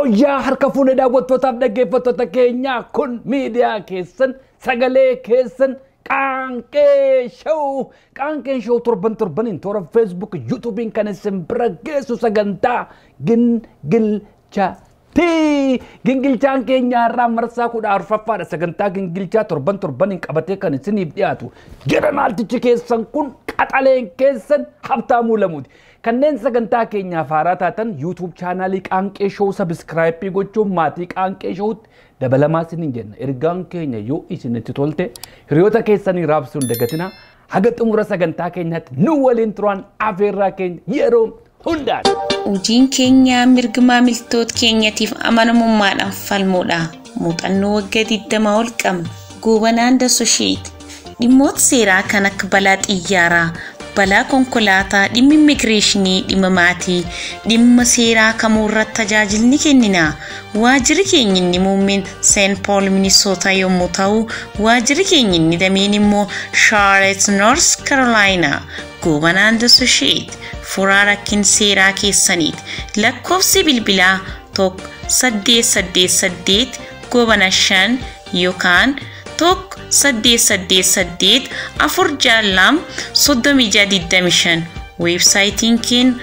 Hoja harka fuune daawwattootaaf dhaggeeffattoota keenya kun miidiyaa keessan sagalee keessan Qaanqee show torbaniin toora Facebook YouTubein kan isin bira geessu sagantaa gingilchaan keenya irraa marsaa 14ffaadha. Sagantaa gingilchaa torbaniin qabatee kan isiniif dhiyaatu jedhanaaltichi keessan kun qaxaleen keessan Habtaamuu Lamuuti. Kanneen sagantaa keenyaaf haaraa taatan YouTube chaanaalii Qaanqee show subscribe gochuun maatii Qaanqee showtti dabalamaa isiniin jenna. Ergaan keenya yoo isinitti tolte hiriyoota keessanii raabsuun dagatina. Haga xumura sagantaa keenyaatti nu waliin turan afeerraa keenya yeroo hundaan. Hojiin keenya mirga maamiltoota keenyatiif amanamummaadhaan falmuudha. Muuxannoo waggaa 20 ol qabna. Goobanaan Associate dhimmoota seeraa kan akka balaa xiyyaaraa, balaa konkolaataa, dhimma immigireeshinii, dhimma maatii, dhimma seeraa kamuu irratti tajaajilni kennina. Waajjirri keenya inni muummeen St. Paul Minnesota yommuu ta'u, waajjirri keenya inni dameen immoo Charlotte North Carolina. Goobanaan Associate furaa rakkin seeraa keessaniiti. Lakkoofsi bilbilaa 1888 Goobana 5 yookaan 1888 462 websaayitiin keenya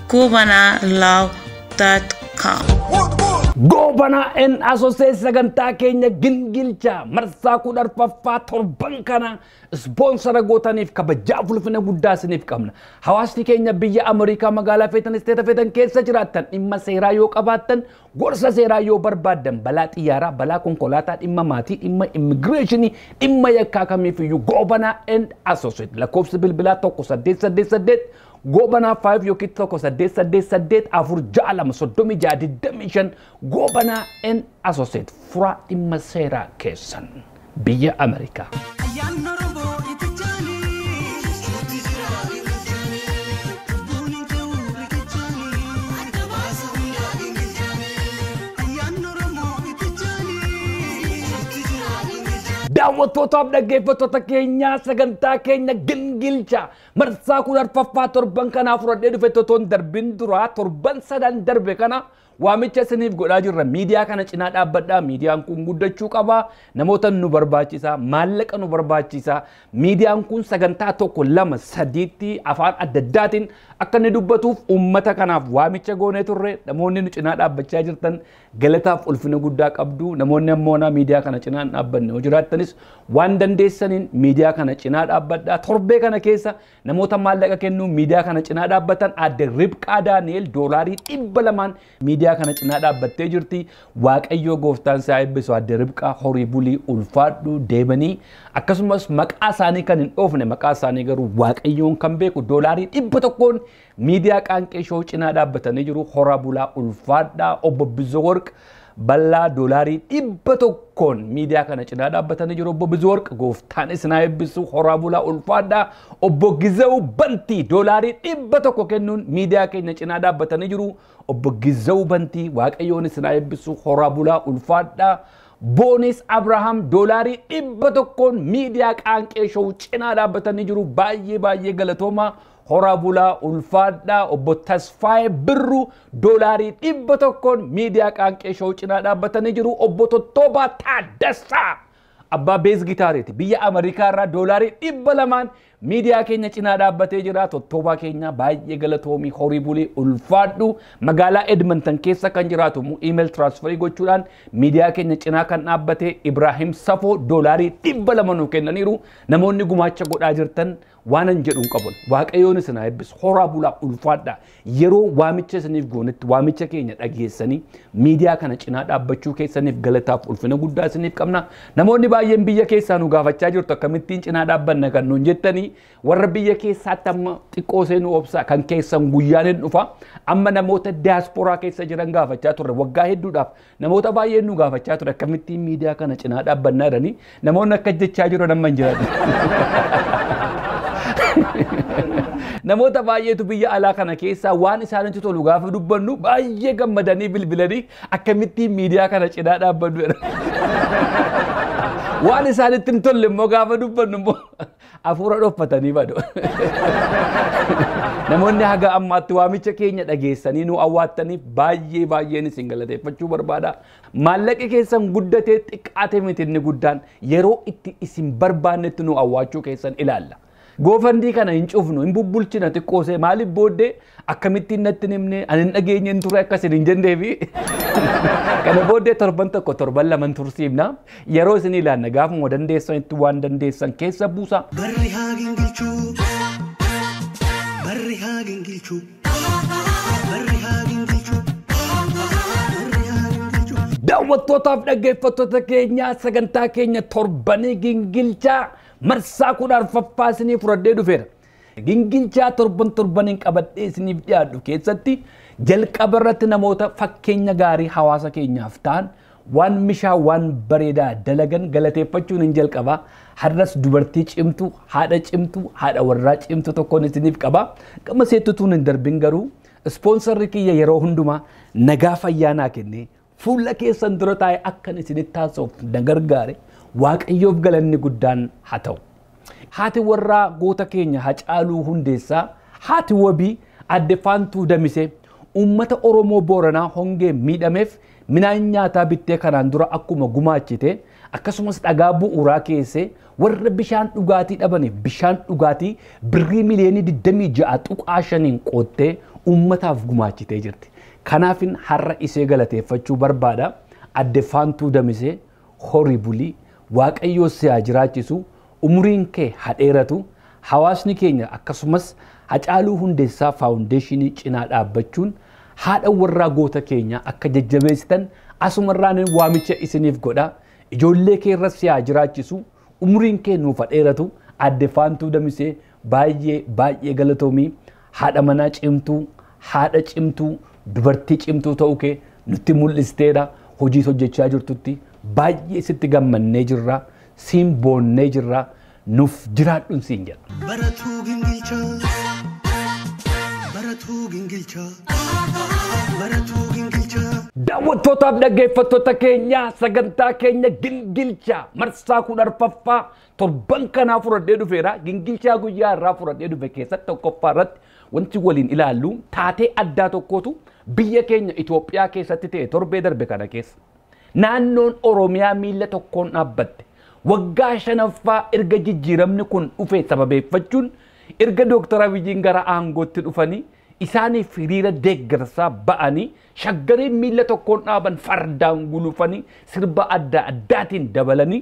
gobanalaw.com. Goobanaa and Associates sagantaa keenya gingilchaa marsaa 14ffaa torban kana sponsora gootaniif kabajaa ulfina guddaa isiniif qabna. Hawaasni keenya biyya Ameerikaa magaalaa feetan isteeta feetan keessa jiraattan dhimma seeraa yoo qabaattan gorsa seeraa yoo barbaaddan balaa xiyyaaraa, balaa konkolaataa, dhimma maatii, dhimma immigireeshinii, dhimma yakkaa kamiifiyyuu Goobanaa and Associates lakkoofsi bilbilaa 1888 Goobanaa 5 yookiin 1888 462 Goobanaa and Associates furaa dhimma seeraa keessan biyya Ameerikaa. Daawwattootaaf dhaggeeffattoota keenya sagantaa keenya gingilchaa marsaa 14ffaa torban kanaaf fudhadhee dhufe totoon darbin duraa torban sadan darbe kana waamicha isiniif godhaa jirra. Miidiyaa kana cinaa dhaabbadhaa. Miidiyaan kun guddachuu qaba. Namoota nu barbaachisa, maallaqa nu barbaachisa. Miidiyaan kun sagantaa tokko lama sadiitti afaan adda addaatiin akka inni dubbatuuf uummata kanaaf waamicha goonee turre. Namoonni nu cinaa dhaabbachaa jirtan galataaf ulfina guddaa qabdu. Namoonni ammoo miidiyaa kana cinaa dhaabbanne yoo jiraattanis waan dandeessaniin miidiyaa kana cinaa dhaabbadhaa. Torbee kana keessa namoota maallaqa kennuu miidiyaa kana cinaa dhaabbatan adde Ribqaa Daani'el doolaarii 200 miidiyaa kana cinaa dhaabbattee jirti. Waaqayyo gooftaan isaa eebbisu adde Ribqaa horii bulii ulfaadhu deebanii akkasumas maqaa isaanii kan hin dhoofne maqaa isaanii garuu waaqayyoon kan beeku doolaarii 100 miidiyaa Qaanqee show cinaa dhaabbatanii jiru. Horaa bulaa ulfaadhaa obbo Bizoo Worq balaa doolaarii 100 miidiyaa kana cinaa dhaabbatanii jiru. Obbo Bizoo Worq gooftaan isinaa eebbisu horaa bulaa ulfaadhaa. Obbo Gizaw Bantii doolaarii 100 kennuun miidiyaa keenya cinaa dhaabbatanii jiru. Obbo Gizaw Bantii waaqayyoon isinaa eebbisu horaa bulaa ulfaadhaa. Boonis Abraham doolaarii 100 miidiyaa Qaanqee show cinaa dhaabbatanii jiru. Baay'ee galatooma. Horaa bulaa ulfaadhaa. Obbo Tasfaayee Birruu doolaarii 100 miidiyaa Qaanqee show cinaa dhaabbatanii jiru. Obbo Tottobaa Taaddasaa abbaa bees gitaariiti biyya Ameerikaa irraa doolaarii 200 miidiyaa keenya cinaa dhaabbatee jira. Tottobaa keenya baay'ee galatoomii horii bulii ulfaadhu. Magaalaa Edmonton keessa kan jiraatu email transferii gochuudhaan miidiyaa keenya cinaa kan dhaabbate Ibrahim Safoo doolaarii 200 nu kennaniiru. Namoonni gumaacha godhaa jirtan waanan jedhuun qabun waaqayyoon isin eebbisu horaa bulaa ulfaadhaa. Yeroo waamicha isiniif goonetti waamicha keenya dhageessanii miidiyaa kana cinaa dhaabbachuu keessaniif galataaf ulfina guddaa isiniif qabna. Namoonni baay'een biyya keessaa nu gaafachaa jirtu akkamittiin cinaa dhaabbanna kan nuun jettanii warra biyya keessaatti amma xiqqoo seenuu obsaa kan keessan guyyaan hin dhufa. Amma namoota diaasporaa keessa jiran gaafachaa turre waggaa hedduudhaaf namoota baay'een nu gaafachaa ture akkamittiin miidiyaa kana cinaa dhaabbannaa jedhanii namoonni akka jechaa jiran amma hin jiran. Namoota baay'eetu biyya alaa kana keessaa waan isaanitti tolu gaafa dubbannu baay'ee gammadanii bilbilanii akkamittiin miidiyaa kana cinaa dhaabbannu jedhan. Waan isaanitti hin tolle immoo gaafa dubbannu immoo afuura dhoffatanii badu. Namoonni haga ammaatti waamicha keenya dhageessanii nu awwaattaniif baay'een isin galateeffachuu barbaada. Maallaqi keessan guddatee xiqqaate miti inni guddaan yeroo itti isin barbaannetti nu awwaachuu keessan ilaalla. Goofandii kana hin cufnu hin bubbulchina xiqqoosee maaliif booddee akkamittiin natti himne ani hin dhageenye hin turre akkas hin jenneefi kana booddee torban tokko torban lama tursiifna yeroo isin ilaanna gaafuma dandeessanitti waan dandeessan keessa buusa. Barri haa gingilchuu barri haa gingilchuu barri haa gingilchuu barri haa gingilchuu. Daawwattootaaf dhaggeeffattoota keenya sagantaa keenya torbanii gingilchaa marsaa kudha arfaffaa isiniif fudhadhee dhufeera. Gingilchaa torbaniin qabadhee isiniif dhiyaadhu keessatti jalqaba irratti namoota fakkeenya gaarii hawaasa keenyaaf ta'an waan mishaa waan bareedaa dalagan galateeffachuun hin jalqabaa. Har'as dubartii cimtuu, haadha warraa cimtuu tokkoon isiniif qaba. Gama seetutuun hin darbin garuu ispoonsarri kiyya yeroo hundumaa nagaa fayyaanaa kennee fuula keessan dura taa'ee akkan isinitti haasa'uuf na gargaare Waaqayyoof galanni guddaan haa ta'u. Haati warraa goota keenya Hacaaluu Hundeessaa, haati wabii Aadde Faantuu Damisee uummata Oromoo Booranaa hongee miidhameef midhaan nyaataa bittee kanaan dura akkuma gumaachite akkasumas dhagaa bu'uuraa keessee warra bishaan dhugaatii dhabaniif bishaan dhugaatii birrii miliyoonii 26.5 qoottee uummataaf gumaachitee jirti. Kanaafin har'a isee galateeffachuu barbaada. Aadde Faantuu Damisee horii bulii Waaqayyoo si haa jiraachisu, umuriin kee haa dheeratu, hawaasni keenya akkasumas Hacaaluu Hundeessaa Faawundeeshinii cinaa dhaabbachuun haadha warraa goota keenya akka jajjabeessitan asumarraan waamicha isiniif godha. Ijoollee kee irra si haa jiraachisu, umuriin kee nuuf haa dheeratu. Aadde Faantuu Damisee baay'ee galatoomii haadha manaa cimtuu, haadha cimtuu, dubartii cimtuu ta'uu kee nutti mul'isteedha. Hojii hojjechaa jirtutti baay'ee sitti gammannee jirra, siin boonnee jirra, nuuf jiraadhuun siin jedha. Baratuu gingilchaa baratuu gingilchaa baratuu gingilchaa. Daawwattootaaf dhaggeeffattoota keenya sagantaa keenya gingilchaa marsaa kudha arfaffaa torban kanaa fudhadhee dhufeera. Gingilchaa guyyaa irraa fudhadhee dhufe keessatti tokkoffaa irratti wanti waliin ilaallu taatee addaa tokkotu biyya keenya Itoophiyaa keessatti ta'e torbee darbe kana keessa. Naannoon Oromiyaa miila tokkoon dhaabbatte. Waggaa 5ffaa erga jijjiiramni kun dhufe sababeeffachuun erga Dr. Abiyyiin gara aangootti dhufanii isaaniif hiriira deeggarsaa ba'anii shaggariin miila tokkoon dhaaban fardaan gulufanii sirba adda addaatiin dabalanii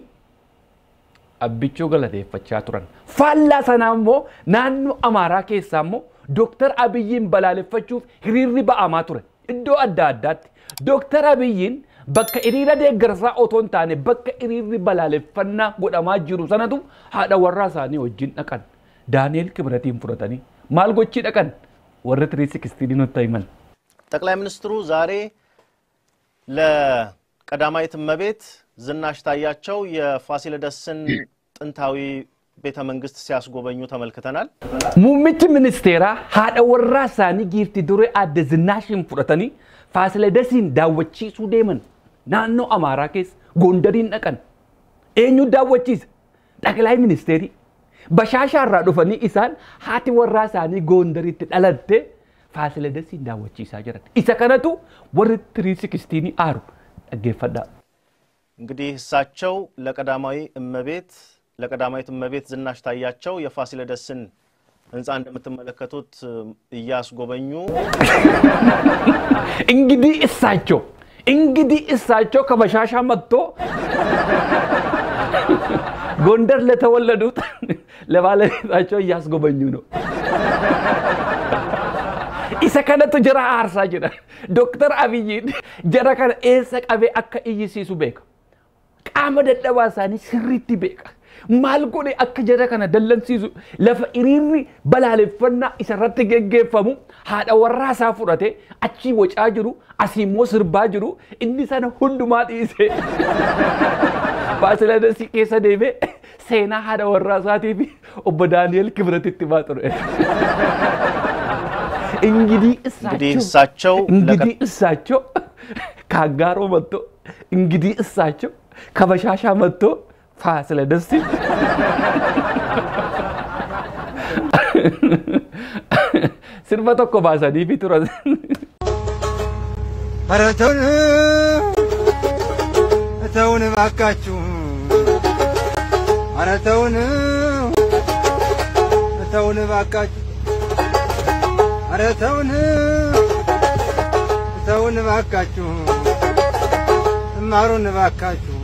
abbichuu galateeffachaa turan. Faallaa sanaa immoo naannoo Amaaraa keessaa immoo Dr. Abiyyiin balaaleffachuuf hiriirri ba'amaa ture. Iddoo adda addaatti Dr. Abiyyiin bakka hiriira deeggarsaa otoo hin taane bakka hiriirri balaaleffannaa godhamaa jiru sanatu haadha warraa isaanii wajjin dhaqan. Daani'el Kibratiin fudhatanii maal gochii dhaqan? Warra 316 nutti himan. ጠቅላይ ሚኒስትሩ ዛሬ ለቀዳማዊት እመቤት ዝናሽ ታያቸው የፋሲለደስን ጥንታዊ ቤተ መንግስት ሲያስጎበኙ ተመልክተናል። ሙምሚchi ministeera haadha warraa isaanii giifti dure Aadde Zinnaashin fudhatanii Faasiledesin daawwachiisuu deeman. Naannoo Amaaraa keessa Gondariin dhaqan. Eenyu daawwachiisa? ጠቅላይ ministeerii. Bashaashaarraa dhufanii isaan haati warraa isaanii Gondaritti dhalatte Faasiledesin daawwachiisaa jiran. Isa kanatu warri 316 aaru dhaggeeffadhaa. እንግዲህ እሳቸው ለቀዳማዊት እመቤት ዝናሽ ታያቸው የፋሲለደስን ህንጻ እንደምትመለከቱት እያስጎበኙ እንግዲህ እሳቸው ከበሻሻ መጥቶ ጎንደር ለተወለዱት ለባለቤታቸው እያስጎበኙ ነው። isa kanatu jara aarsaa jira. Dr. Abiyyiin jara kana eessa qabee akka iyyisiisu beeka. Qaama dadhabaa isaanii sirriitti beeka. Maal godhe akka jara kana dallansiisu lafa hiriirri balaaleffannaa isarratti geggeeffamu haadha warraa isaa fudhate achii wacaa jiru asii immoo sirbaa jiru inni sana hundumaa dhiise. Faasiledesii keessa deemee seenaa haadha warraa isaatii fi obbo Daani'el Kibratitti baa ture. እንግዲህ እሳቸው ካጋሮ መጥቶ እንግዲህ እሳቸው ከበሻሻ መጥቶ ፋሲለደስ Sirba tokko baasanii fi turan. ተውን እባካችሁ ኧረ ተውን እባካችሁ ኧረ ተውን እባካችሁ እማሩን እባካችሁ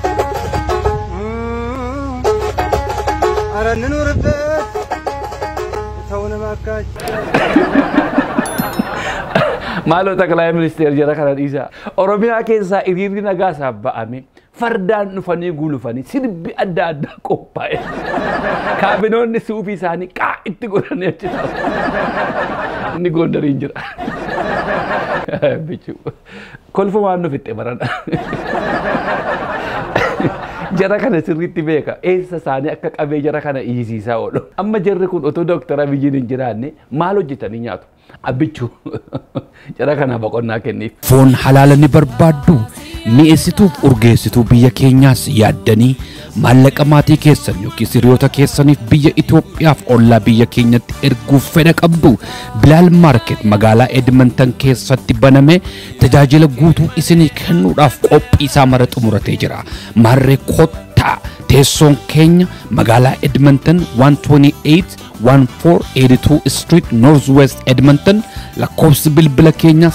ኧረ እንኑርበት ተውን እባካችሁ Maalo Taklaa Ministeer jara kana dhiisa. Oromiyaa keessaa hiriirri nagaa isaaf ba'ame fardaan dhufanii gulufanii sirbi adda addaa qophaa'e. Kaabinoonni suufii isaanii qaa itti godhanii achi taa'u. Inni Gondariin jira. Bichuu. Kolfumaan nu fixxe barana. Jara kana sirriitti beeka. Eessa isaanii akka qabee jara kana hiisiisaa oolu. Amma jarri kun otoo Dooktara Abiyyiin hin jiraanne maal hojjetanii nyaatu? Abbichuu. Jara kana boqonnaa kenniif. Foon halaala ni barbaaddu mi'eessituuf urgeessituu biyya keenyaas yaaddanii maallaqa maatii keessan yookiin hiriyoota keessaniif biyya Itoophiyaaf ollaa biyya keenyatti erguuf fedha qabdu Bilaal Market magaalaa Edmonton keessatti baname tajaajila guutuu isinii kennuudhaaf qophii isaa mara xumuratee jira. Marree kottaa teessoon keenya magaalaa Edmonton 128 Street Northwest Edmonton lakkoofsi bilbila keenya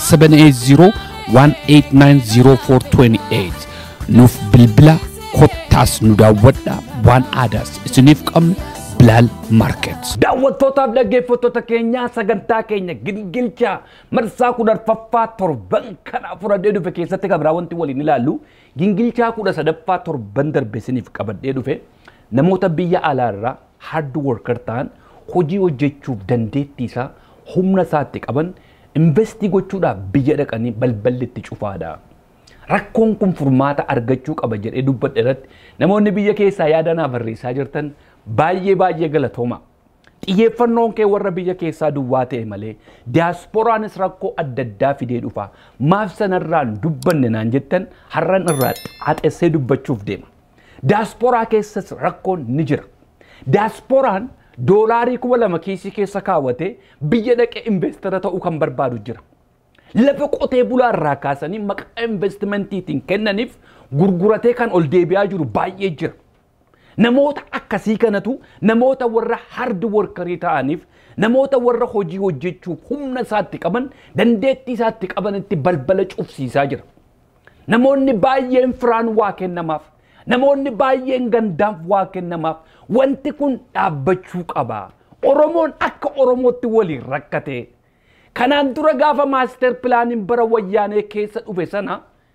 780-189-0428 nuuf bilbila kottaas nu daawwadha waan aadaas isiniif qabnu Bilaal Market. Daawwattootaaf dhaggeeffattoota keenyaa sagantaa keenya gilgilchaa marsaa 10ffaa torban kana fudhadhee dhufe keessatti kabraa wanti waliin ilaallu gilgilchaa 13ffaa torban darbe isiniif qabadhee dhufe namoota biyya alaarraa hard worker ta'an hojii hojjechuuf dandeettii isaa humna isaatti qaban investii gochuudhaaf biyya dhaqanii balballitti cufaadha. Rakkoon kun furmaata argachuu qaba jedhee dubbadhe irratti namoonni biyya keessaa yaadanaaf barreessaa jirtan baay'ee galatooma. Xiyyeeffannoon kee warra biyya keessaa duwwaa ta'e malee diyaaspooraanis rakkoo adda addaa fidee dhufa. Maaf sanarraan dubbanne naan jettan har'an irraa haxessee dubbachuuf deema. Diyaaspooraa keessas rakkoon ni jira. Diyaasporaan doolaarii 2,000 kiisii keessa kaawwatee biyya dhaqee investara ta'uu kan barbaadu jira. Lafa qotee bulaa irraa kaasanii maqaa investimentiitiin kennaniif gurguratee kan ol deebi'aa jiru baay'ee jira. Namoota akkasii kanatu namoota warra hard workerii ta'aniif namoota warra hojii hojjechuuf humna isaatti qaban dandeettii isaatti qabanitti balbala cufsiisaa jira. Namoonni baay'een firaan waa kennamaaf. Namoonni baay'een gandaaf waa kennamaaf. Wanti kun dhaabbachuu qaba. Oromoon akka Oromootti waliin rakkate. Kanaan dura gaafa maaster pilaaniin bara wayyaanee keessa dhufe sana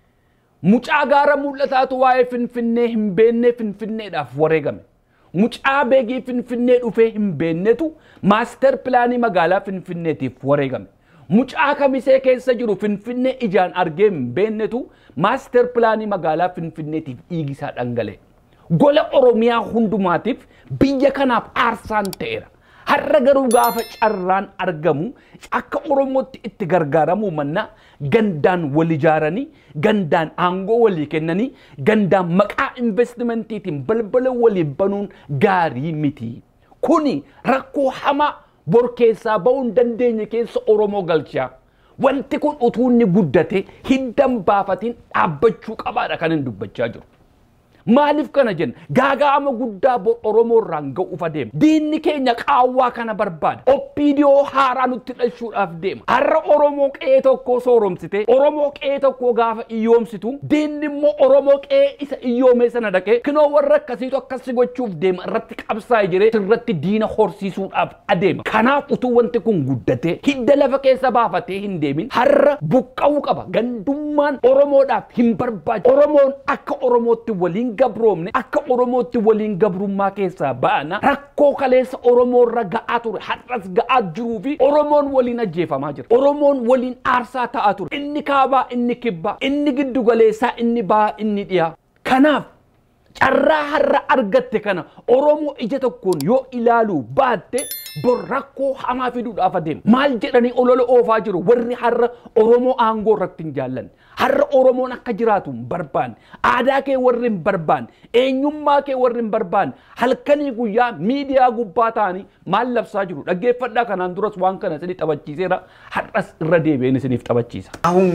mucaa gaara mul'ataatu waa'ee Finfinnee hin beenne Finfinneedhaaf wareegame. Mucaa beegii Finfinnee dhufee hin beennetu maaster pilaanii magaalaa Finfinneetiif wareegame. Mucaa kamisee keessa jiru Finfinnee ijaan argee hin beennetu maaster pilaanii magaalaa Finfinneetiif dhiigisaa dhangale. Gola Oromiyaa hundumaatiif biyya kanaaf aarsaan ta'eera. Har'a garuu gaafa carraan argamu akka Oromootti itti gargaaramu manna gandaan wal ijaaranii gandaan aangoo walii kennanii gandaan maqaa investimentiitiin balbala walii banuun gaarii miti. Kuni rakkoo hamaa bor keessaa ba'uun dandeenye keessa Oromoo galchaa. Wanti kun utuu inni guddate hiddan baafatiin dhaabbachuu qabaadha kan hin dubbachaa jiru. Maaliif kana jenna gaaga'ama guddaa Oromoo irraan ga'uuf adeema. Diinni keenya qaawwaa kana barbaada. Oppiidiyoo haaraa nutti dhalchuudhaaf deema. Har'a Oromoo qe'ee tokkoo sooromsite Oromoo qe'ee tokkoo gaafa iyyoomsitu diinni immoo Oromoo qe'ee isa iyyoomee sana dhaqee kinoo warra akkasiitu akkasi gochuuf deema irratti qabsaa'ee jiree irratti diina horsiisuudhaaf adeema. Kanaaf utuu wanti kun guddate hidda lafa keessa baafatee hin deemin har'a buqqa'uu qaba. Gandummaan Oromoodhaaf hin barbaadu. Oromoon akka Oromootti waliin gabroomne akka Oromootti waliin gabrummaa keessaa ba'ana rakkoo kaleessa Oromoo irra ga'aa ture har'as ga'aa jiruu fi Oromoon waliin ajjeefamaa jira. Oromoon waliin aarsaa ta'aa ture. Inni kaabaa inni kibbaa inni giddu galeessaa inni ba'aa inni dhiyaa. Kanaaf carraa har'a argatte kana Oromoo ija tokkoon yoo ilaaluu baatte borrakko hamaa fiduudhaaf adeema. Maal jedhanii ololo oofaa jiru warri har'a Oromoo aangoo irratti hin jaallan. Har'a Oromoon akka jiraatu hin barbaanne. Aadaa kee warri hin barbaanne. Eenyummaa kee warri hin barbaanne. Halkanii guyyaa miidiyaa gubbaa ta'anii maal labsaa jiru. Dhaggeeffadhaa kanaan duras waan kana isinii taphachiiseera. Har'as irra deebi'een isiniif taphachiisa. አሁን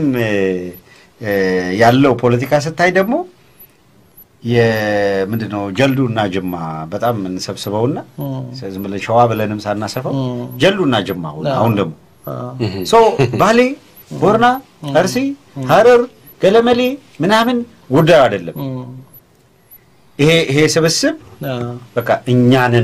ያለው ፖለቲካ ስታይ ደግሞ የምንድነው ጀልዱና ጅማ በጣም እንሰብስበውና ዝም ብለን ሸዋ ብለንም ሳናሰፋው ጀልዱና ጅማ አሁን ደግሞ ሶ ባሌ ቦርና አርሲ ሐረር ገለመሌ ምናምን ጉዳዩ አይደለም ይሄ ስብስብ በቃ እኛንን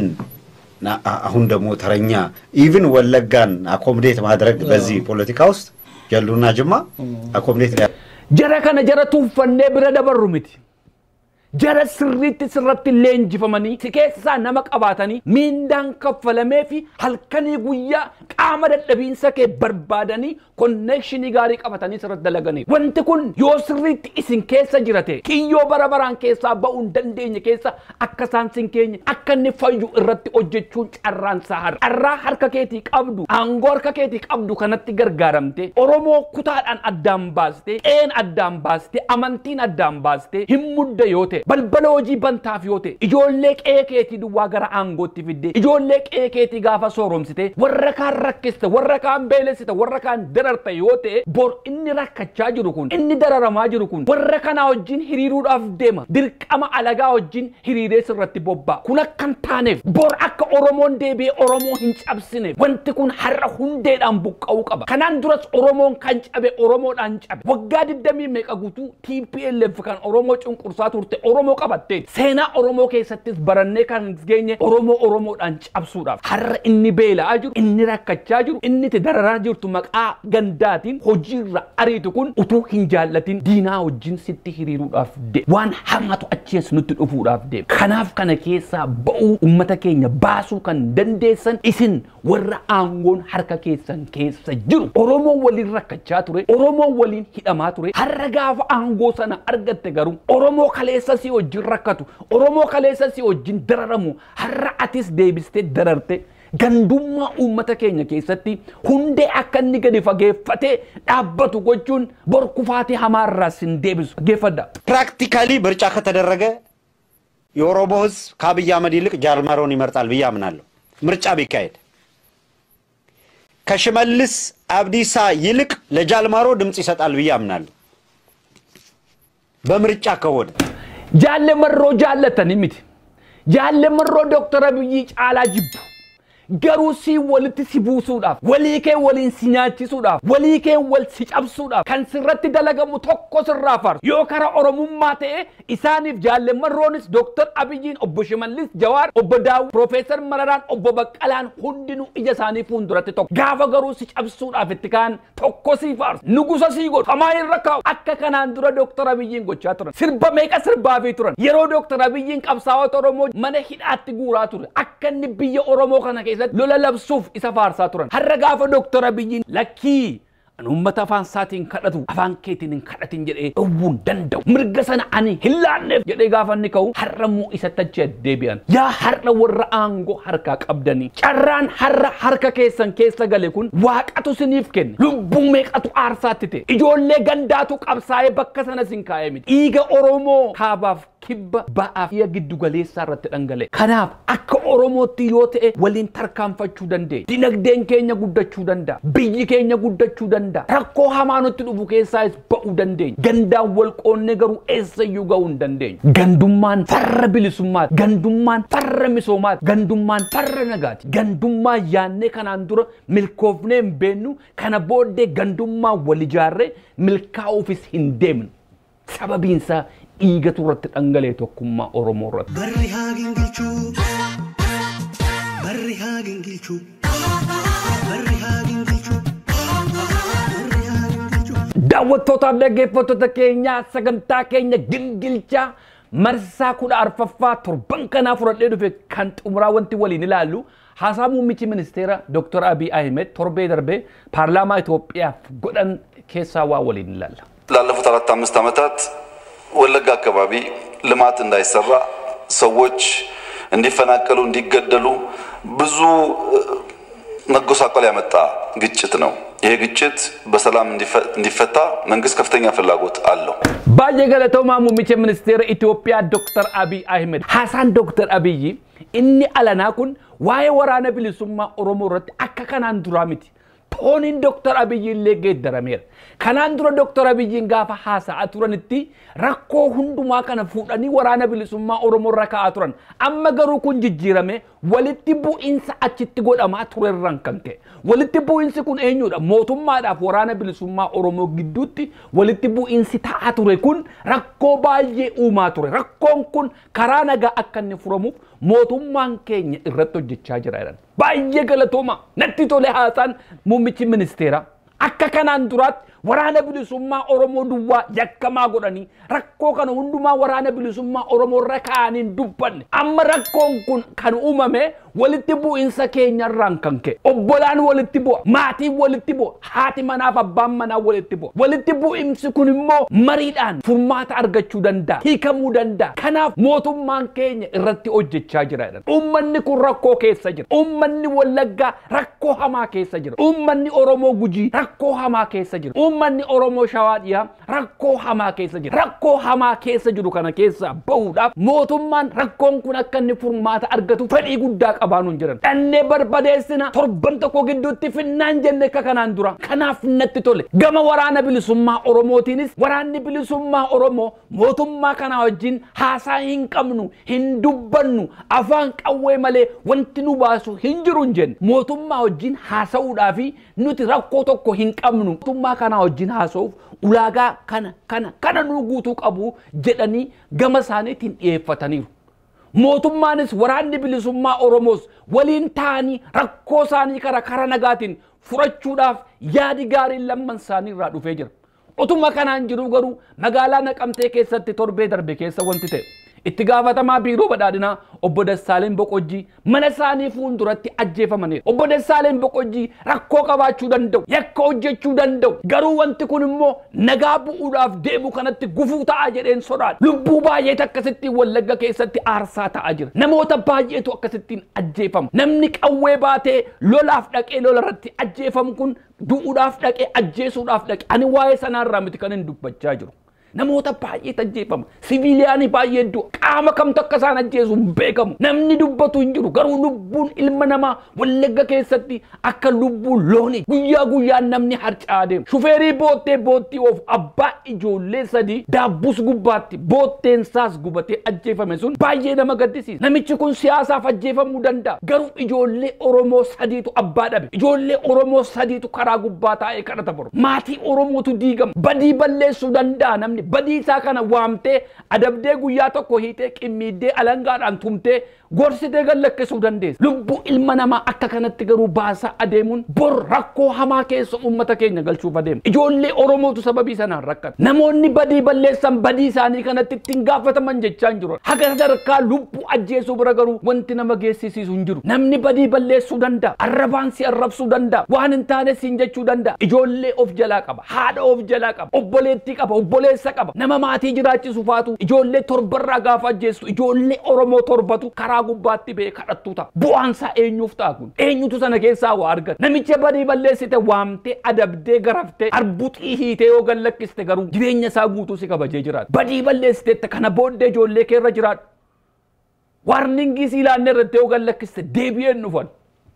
አሁን ደግሞ ተረኛ ኢቭን ወለጋን አኮሞዴት ማድረግ በዚህ ፖለቲካ ውስጥ ጀልዱና ጅማ አኮሞዴት Jara kana jara tuuffannee bira dabarru miti. Jara sirriitti sirratti leenjifamanii si keessaa nama qabaatanii miindaan kaffalamee fi halkanii guyyaa qaama dadhabiinsa kee barbaadanii konnekshinii gaarii qabatanii sirratti dalaganii. Wanti kun yoo sirriitti isin keessa jirate kiyyoo bara baraan keessaa ba'uu hin dandeenye keessa akka isaan sin keenye akka inni fayyu irratti hojjechuun carraan isaa har'a. Carraa harka keetii qabdu aangoo harka keetii qabdu kanatti gargaaramte Oromoo kutaadhaan addaan baaste qeen addaan baaste amantiin addaan baaste hin mudda yoo ta'e. Balbala hojii bantaaf yoo ta'e ijoollee qe'ee keetii duwwaa gara aangootti fidde ijoollee qe'ee keetii gaafa sooromsite warra kaan rakkiste warra kaan beelessite warra kaan dararte yoo ta'e bor inni rakkachaa jiru kun inni dararamaa jiru kun warra kanaa wajjin hiriiruudhaaf deema dirqama alagaa wajjin hiriiree sirratti bobba'a kun akka hin taaneef bor akka Oromoon deebi'ee Oromoo hin cabsineef wanti kun har'a hundeedhaan buqqa'uu qaba. Kanaan duras Oromoon kan cabe Oromoodhaan cabe waggaa 20 meeqa guutuu TPLF kan Oromoo cunqursaa turte Oromoo qabatte seenaa Oromoo keessattis barannee kan geenye Oromoodhaan cabsuudhaaf har'a inni beela'aa jiru inni rakkachaa jiru inni itti dararaa jirtu maqaa gandaatiin hojiirra ariitu kun utuu hin jaallatin diinaa wajjin sitti hiriiruudhaaf deema waan hamaatu achiis nutti dhufuudhaaf deema. Kanaaf kana keessaa ba'uu uummata keenya baasuu kan dandeessan isin warra aangoon harka keessan keessa jiru. Oromoon waliin rakkachaa ture Oromoon waliin hidhamaa ture har'a gaafa aangoo sana argatte garuu Oromoo kaleessa si wajjin rakkatu Oromoo kaleessa si wajjin dararamu har'a atis deebistee dararte gandummaa uummata keenya keessatti hundee akka inni gadi fageeffatee dhaabbatu gochuun bor kufaatii hamaarraas hin deebisu. Geeffadha. ፕራክቲካሊ ምርጫ ከተደረገ የኦሮሞ ህዝብ ከአብይ አህመድ ይልቅ ጃልማሮን ይመርጣል ብዬ አምናለሁ። ምርጫ ቢካሄድ ከሽመልስ አብዲሳ ይልቅ ለጃልማሮ ድምጽ ይሰጣል ብዬ አምናለሁ። በምርጫ ከሆነ Jaalle marroo jaallatanii miti. Jaalle marroo Dr. Abiyyi caalaa jibbu. Garuu si walitti si buusuudhaaf, walii kee waliin si nyaachisuudhaaf, walii kee wal si cabsuudhaaf kan sirratti dalagamu tokko sirraa farsu. Yoo karaa Oromummaa ta'e isaaniif jaalle marroonis Dr. Abiyyiin obbo Shimallis Jawaar, obbo Daawud, Profeesar Mararaan, obbo Baqqalaan hundinuu ija isaanii fuulduratti tokko. Gaafa garuu si cabsuudhaaf itti kaan tokko si farsu. Nugusa si godhu. Hamaa irra kaa'u. Akka kanaan dura Dr. Abiyyiin gochaa turan. Sirba meeqa sirbaafii turan. Yeroo Dr. Abiyyiin qabsaa'ota Oromoo mana hidhaatti guuraa ture. Akka inni biyya Oromoo kana lola labsuuf isa faarsaa turan. Har'a gaafa Dr. Abiyyiin lakkii an ummata afaan isaatiin kadhatu afaan keetiin hin kadhatin jedhee dhowwuun danda'u. Mirga sana ani hin laanneef jedhee gaafa inni ka'u har'a immoo isatti achi deebi'an. Yaa har'a warra aangoo harkaa qabdanii carraan har'a harka keessan keessa gale kun waaqatu siniif kenne. Lubbuu meeqatu aarsaatti ta'e. Ijoollee gandaatu qabsaa'ee bakka sana sin kaa'ee miti. Dhiiga Oromoo kaabaaf kibba ba'aaf iya giddu galeessaa irratti dhangale. Kanaaf akka Oromootti yoo ta'e waliin tarkaanfachuu dandeenya. Dinagdeen keenya guddachuu danda'a. Biyyi keenya guddachuu danda'a. Rakkoo hamaa nutti dhufu keessaas ba'uu dandeenya. Gandaan wal qoonnee garuu eessayyuu ga'uu hin dandeenyu. Gandummaan farra bilisummaati. Gandummaan farra misoomaati. Gandummaan farra nagaati. Gandummaa yaannee kanaan dura milkoofnee hin beennu kana booddee gandummaa wal ijaarree milkaa'uufis hin deemnu. Sababiinsaa dhiigatu irratti dhangalee tokkummaa Oromoo irratti. Barri haa gingilchuu. Barri haa gingilchuu. Barri haa gingilchuu. Daawwattootaaf dhaggeeffattoota keenyaa sagantaa keenya gingilchaa marsaa 14ffaa torban kanaa fudhadhee dhufe kan xumuraa wanti waliin ilaallu haasaa muummichi ministeera Dr. Abiy Ahmed torbee darbee paarlaamaa Itoophiyaaf godhan keessaa waa waliin ilaalla. ላለፉት 4-5 ዓመታት ወለጋ አካባቢ ልማት እንዳይሰራ ሰዎች እንዲፈናቀሉ እንዲገደሉ ብዙ መጎሳቆል ያመጣ ግጭት ነው። ይሄ ግጭት በሰላም እንዲፈታ መንግስት ከፍተኛ ፍላጎት አለው። ባየ ገለተውማ ሙሚቼ ሚኒስቴር ኢትዮጵያ ዶክተር አብይ አህመድ ሐሳን ዶክተር አብይ ኢኒ አላና ኩን ዋይ ወራነ ቢሊሱማ ኦሮሞ ረት አከከናን ዱራሚቲ ቶኒን ዶክተር አብይ ለጌት ደረሜር ከናን ዱራ ዶክተር አብይ ጋፋ ሐሳ አቱረንቲ ረኮ ሁንዱማ ከነ ፉዳኒ ወራነ ቢሊሱማ ኦሮሞ ረካ አቱረን አመገሩ ኩን ጅጅረሜ ወልቲ ቡኢንሳ አቺቲ ጎዳማ ቱረራን ከንከ ወልቲ ቡኢንሲ ኩን ኤኙዳ ሞቱማዳፍ ወራነ ቢሊሱማ ኦሮሞ ግዱቲ ወልቲ ቡኢንሲ ታአቱረ ኩን ረኮ ባየ ኡማ ቱረ ረኮን ኩን ከራነጋ አከን ፍሮሙ ሞቱማን ኬኝ እረቶ ጅቻ ጅራይራን ባየ ገለቶማ ነቲ ቶለ ሐሳን ሙሚቺ ሚኒስቴራ አከከናን ዱራት ወራነ ቢሊሱማ ኦሮሞ ዱዋ ያከማ ጎዳኒ ረኮ ከነ ሁንዱማ ወራነ ቢሊሱማ ኦሮሞ ረካኒን ዱበን አመ ረኮን ኩን ከን ኡመሜ ወልቲ ቡኢንሳ ኬኛ ራንከንከ ኦቦላን ወልቲ ቡ ማቲ ወልቲ ቡ ሃቲ መናፍ አባም መና ወልቲ ቡ ወልቲ ቡኢንሲ ኩን ሞ መሪዳን ፉርማታ አርገቹ ደንዳ ሂከሙ ደንዳ ከናፍ ሞቱማን ኬኛ እረቲ ኦጀቻ ጅራይዳን ኡመኒ ኩን ረኮ ኬሰ ጅራ ኡመኒ ወለጋ ረኮ ሀማ ኬሰ ጅራ ኡመኒ ኦሮሞ ጉጂ ረኮ ሀማ ኬሰ ጅራ ኡመኒ ኦሮሞ ሸዋዲያ ረኮ ሀማ ኬሰ ጅራ ረኮ ሀማ ኬሰ ጅሩ ከነ ኬሰ በውዳ ሞቱማን ረኮን ኩን አከኒ ፉርማታ አርገቱ ፈዲ ጉዳ qabaanu jiran danne barbadeessina torban tokko gidduutti finnaan jenne kanaan dura kanaaf natti tole gama waraana bilisummaa oromootiinis waraanni bilisummaa oromoo mootummaa kana wajjin haasaa hin qabnu hin dubbannu afaan qawwee malee wanti nu baasu hin jiru jenne mootummaa wajjin haasa'uudhaafi nuti rakkoo tokko hin qabnu mootummaa kana wajjin haasa'uuf ulaagaa kana nu guutuu qabu jedhanii gama isaaniitiin dhiyeeffataniiru. mootummaanis waraanni bilisummaa oromoos waliin ta'anii rakkoo isaanii kara nagaatiin furachuudhaaf yaadi gaariin lamman isaanii irraa dhufee jira. Utuma kanaan jiru garuu magaalaa Naqamtee keessatti torbee darbe keessa wanti ta'e itti gaafatamaa biiroo badhaadhinaa obbo Dassaaleen Boqojjii mana isaanii fuulduratti ajjeefamaniiru. Obbo Dassaaleen Boqojjii rakkoo qabaachuu danda'u yakka hojjechuu danda'u garuu wanti kun immoo nagaa bu'uudhaaf deemu kanatti gufuu ta'a jedheen sodaadha. Lubbuu baay'eetu akkasittiin Wallagga keessatti aarsaa ta'aa jira. Namoota baay'eetu akkasittiin ajjeefama. Namni qawwee baatee lolaaf dhaqee lolarratti ajjeefamu kun du'uudhaaf dhaqee ajjeesuudhaaf dhaqee ani waa'ee sanaarraa miti kan hin dubbachaa jiru. namoota baay'ee ajjeefama siviiliyaanii baay'ee iddoo qaama kamtu akka isaan ajjeesu hin beekamu namni dubbatu hin jiru garuu lubbuun ilma namaa Wallagga keessatti akka lubbuun loonii guyyaa guyyaan namni harca'aa deema shufeerii boottii of abbaa ijoollee sadii daabbus gubbaatti bootteen isaas gubatee ajjeefame sun baay'ee nama gaddisiisa namichi kun siyaasaaf ajjeefamuu danda'a garuu ijoollee Oromoo sadiitu abbaa dhabe ijoollee Oromoo sadiitu karaa gubbaa taa'ee kadhata boru maatii Oromootu diigama badii balleessuu danda'a namni badii isaa kana waamtee adabdee guyyaa tokko hiitee qimmiiddee alangaadhaan tumtee gorsitee gallakkisuu dandeessa lubbuu ilma namaa akka kanatti garuu baasaa adeemuun bor rakkoo hamaa keessa uummata keenya galchuuf adeema ijoollee Oromootu sababii sanaan rakkata namoonni badii balleessan badii isaanii kanatti ittiin gaafataman jechaa hin jiru haga sadarkaa lubbuu ajjeesuu bira garuu wanti nama geessisiisu hin jiru namni badii balleessuu danda'a arrabaan si arrabsuu danda'a waan hin taane siin jechuu danda'a ijoollee of jalaa qaba haadha of jalaa qaba obboleettii qaba obboleessa qaba nama maatii jiraachisu faatu ijoollee torbarraa gaafa ajjeessu ijoollee Oromoo torbatu karaa gubbaatti bee kadhattu ta'a bu'aan isaa eenyuuf ta'a kun eenyutu sana keessaa waa argata namicha badii balleessite waamtee adabdee garaftee arbuxii hiitee yoo gallakkiste garuu jireenya isaa guutuu si kabajee jiraata badii balleessite kana booddee ijoollee keerra jiraadhu warningii si ilaanne irratti yoo gallakkiste deebi'een dhufan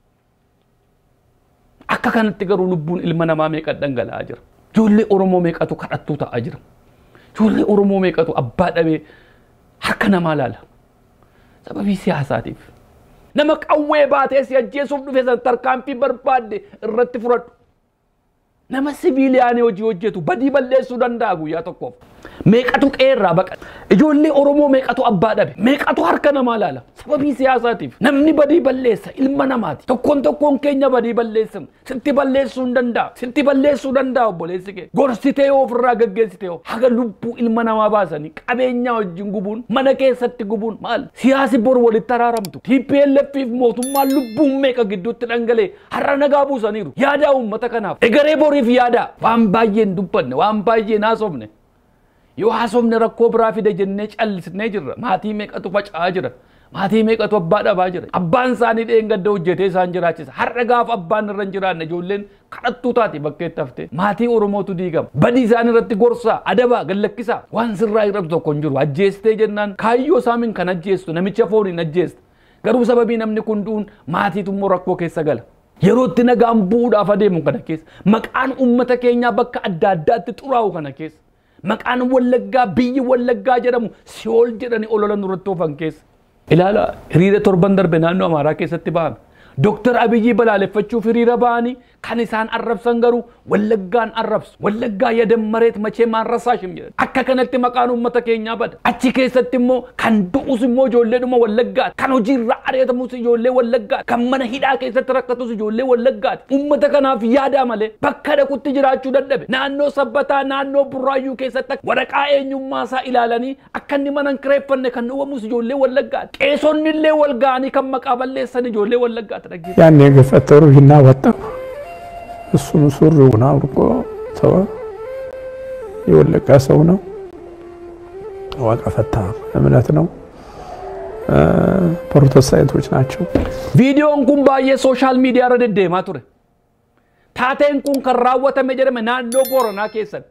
akka kanatti garuu lubbuun ilma namaa meeqa dhangala'aa jira ijoollee Oromoo meeqatu kadhattuu ta'aa jira ijoollee Oromoo meeqatu abbaa dhabee harka namaa laala sababii siyaasaatiif nama qawwee baatee si ajjeesuuf dhufe san tarkaanfii barbaadde irratti fudhadhu nama siviiliyaanii hojii hojjetu badii balleessuu danda'a guyyaa tokkoof meeqatu qeerraa baqate ijoollee Oromoo meeqatu abbaa dhabe meeqatu harka namaa laala sababii siyaasaatiif namni badii balleessa ilma namaati tokkoon keenya badii balleessan sitti balleessuu danda'a obboleessi kee gorsitee yoo ofirraa gaggeessitee yoo haga lubbuu ilma namaa baasanii qabeenya wajjin gubuun mana keessatti gubuun maal siyaasi bor walitti araaramtu TPLF fi mootummaan lubbuun meeqa gidduutti dhangalee har'a nagaa buusaniiru yaadaa uummata kanaaf egeree boriif yaadaa waan baay'een dubbanne waan baay'een haasofne yoo haasofne rakkoo biraa fide jennee callisnee jirra maatii meeqatu faca'aa jira maatii meeqatu abbaa dhabaa jira abbaan isaanii dheengadda hojjetee isaan jiraachisa har'a gaafa abbaan irra hin jiraanne ijoolleen kadhattuu taate bakkeetti haftee maatii oromootu diigama badii isaan irratti gorsaa adabaa gallakkisaa waan sirraa irratti tokko hin jiru ajjeestee jennaan kaayyoo isaamin kan ajjeestu namicha fooniin ajjeesta garuu sababii namni kun du'uun maatiitummoo rakkoo keessa gala yeroo itti nagaan bu'uudhaaf adeemu kana keessa maqaan uummata keenyaa bakka adda addaatti xuraa'u kana keessa maqaan wallaggaa biyyi wallaggaa jedhamu si'ool jedhanii ololan irratti oofan keessa ilaala hiriira torban darbe naannoo amaaraa keessatti ba'ame Dr. Abiyyi balaaleffachuuf hiriira ba'anii kan isaan arrabsan garuu wallaggaan arrabsu wallaggaa yadammareet machee maan rasaashim jedhan akka kanatti maqaan uummata keenyaa bada achi keessatti immoo kan du'us immoo ijoolleedhuma wallaggaati kan hojiirraa ari'atamus ijoollee wallaggaati kan mana hidhaa keessatti rakkatus ijoollee wallaggaati uummata kanaaf yaadaa malee bakka dhaqutti jiraachuu dadhabe naannoo sabbataa naannoo burraayyuu keessatti waraqaa eenyummaa isaa ilaalanii akka inni mana hin kireeffanne kan dhowwamus ijoollee wallaggaati qeesonni illee wal ga'anii kan maqaa balleessan ijoollee wallaggaati ያኔ ገፈተሩ ይናወጣው እሱም ሱሪውን አውልቆ ተወ የወለቀ ሰው ነው ዋቀፈታ እምነት ነው ፕሮቴስታንቶች ናቸው ቪዲዮን ኩን ባየ ሶሻል ሚዲያ ረደደማ ቱረ ታቴን ኩን ከራወተመ ጀደመ ናኖ ቦረና ኬሰቲ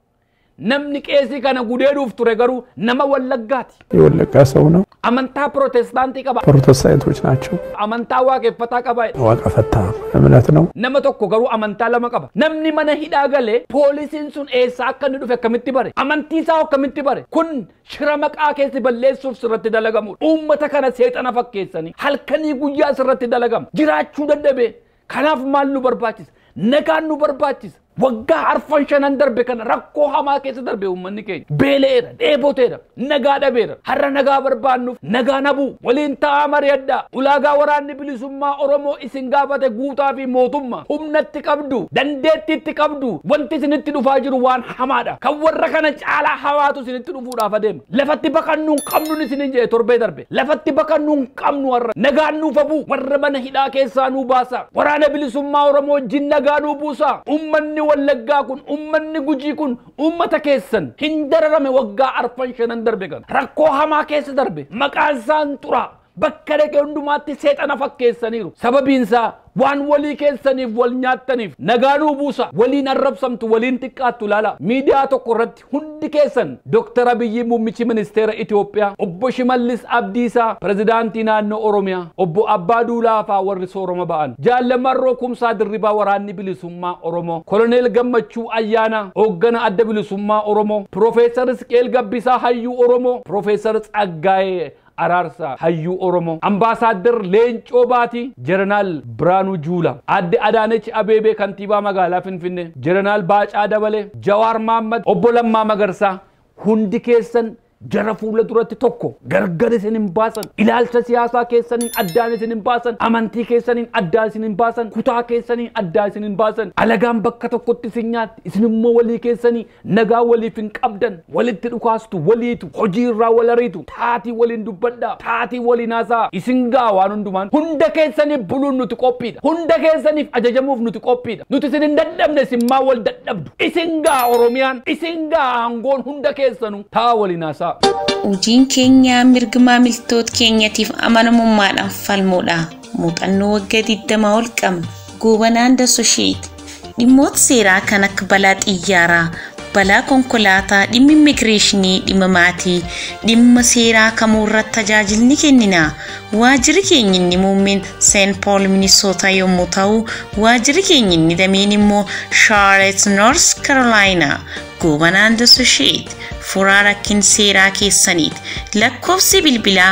namni qeesii kana gudeeduuf ture garuu nama wallaggaati የወለቀ ሰው ነው አመንታ ፕሮቴስታንት qaba ፕሮቴስታንቶች ናቸው amantaa waaqeffataa qaba ዋቀፈታ እምነት ነው nama tokko garuu amantaa lama qaba namni mana hidhaa galee poolisiin sun eessaa akka inni dhufe akkamitti bare amantii isaa akkamitti bare kun shira maqaa keessi balleessuuf sirratti dalagamu uummata kana seexana fakkeessanii halkanii guyyaa sirratti dalagamu jiraachuu dadhabe kanaaf maal nu barbaachisa nagaan nu barbaachisa waggaa arfan shanan darbe kana rakkoo hamaa keessa darbe uummanni keenya beeleera dheeboteera nagaa dhabeera har'a nagaa barbaannuuf nagaa nabuu waliin ta'aa mari'adhaa ulaagaa waraanni bilisummaa oromoo isin gaafate guutaa fi mootummaa humnatti qabdu dandeettiitti qabdu wanti isinitti dhufaa jiru waan hamaadha kan warra kana caalaa hawaatu isinitti dhufuudhaaf adeema lafatti baqannuun qabnuun isinin jedhe torbee darbe lafatti baqannuun qabnu warra nagaan nuuf habuu warra mana hidhaa keessaa nuu baasa waraana bilisummaa oromoo wajjin nagaa nuu buusa ummanni wallaggaa kun ummanni gujii kun ummata keessan hin dararame waggaa arfan shanan darbe kan rakkoo hamaa keessa darbe maqaan isaan xuraa bakka dhaqee hundumaatti seexana fakkeessaniiru sababiinsaa waan walii keessaniif wal nyaattaniif nagaanuu buusa waliin arrabsamtu waliin xiqqaattu laala miidiyaa tokko irratti hundi keessan Dr. Abiyyi muummichi ministeera Itoophiyaa obbo Shimallis Abdiisaa pirezidaantii naannoo Oromiyaa obbo Abbaa Duulaa faa warri sooroma ba'an Jaallamarroo Kumsaa Dirribaa waraanni bilisummaa Oromoo Koloneel Gammachuu Ayyaanaa hooggana adda bilisummaa Oromoo Profeesar Isqeel Gabbisaa hayyuu Oromoo Profeesar Tsaggaayee Ararsa hayyuu Oromoo ambaasaadder Leencoo Baati Jeneraal Biraanuu Juula adde Adaanech Abeebee kantiibaa magaalaa Finfinnee Jeneraal Baacaa Dabalee Jawaar Mahammad obbo Lammaa Magarsaa hundi keessan jara fuula duratti tokko gargar isin hin baasan ilaalcha siyaasaa keessaniin addaan isin hin baasan amantii keessaniin addaan isin hin baasan kutaa keessaniin addaan isin hin baasan alagaan bakka tokkotti isin nyaatti isin immoo walii keessanii nagaa waliif hin qabdan walitti dhukaastu waliitu hojii irraa wal ariitu taatii waliin dubbadhaa taatii waliin haasaa isin gaa waan hundumaan hunda keessaniif buluun nuti qophiidha hunda keessaniif ajajamuuf nuti qophiidha nuti isin hin dadhabne isin maa wal dadhabdu isin gaa Oromiyaan isin gaa aangoon hunda keessanuu taa waliin haasaa Hojiin keenya mirga maamiltoota keenyatiif amanamummaadhaan falmuudha. Muuxannoo waggaa 20 ol qabna. Gobanaan Associate dhimmoota seeraa kan akka balaa xiyyaaraa, balaa konkolaataa, dhimma immigireeshinii, dhimma maatii, dhimma seeraa kamuu irratti tajaajilni kennina. Waajjirri keenya inni muummeen St. Paul Minnesota yommuu ta'u, waajjirri keenya inni dameen immoo Charlotte North Carolina. Gobanaan Associate furaa rakkin seeraa keessaniiti. Lakkoofsi bilbilaa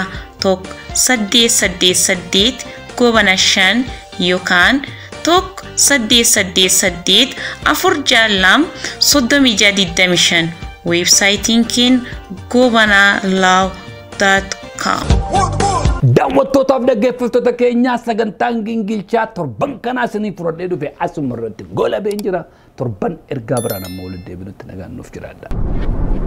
1888 gobana 5 yookaan 1888 462 3625 weebsaayitiin keenya gobanalaw.com. daawwattootaaf dhaggeeffattoota keenyaa sagantaan gingilchaa torban kanaa isinii fudhadhee dhufe asuma irratti gola been jira torban ergaa biraan amma walitti deebinutti nagaan nuuf jiraadha.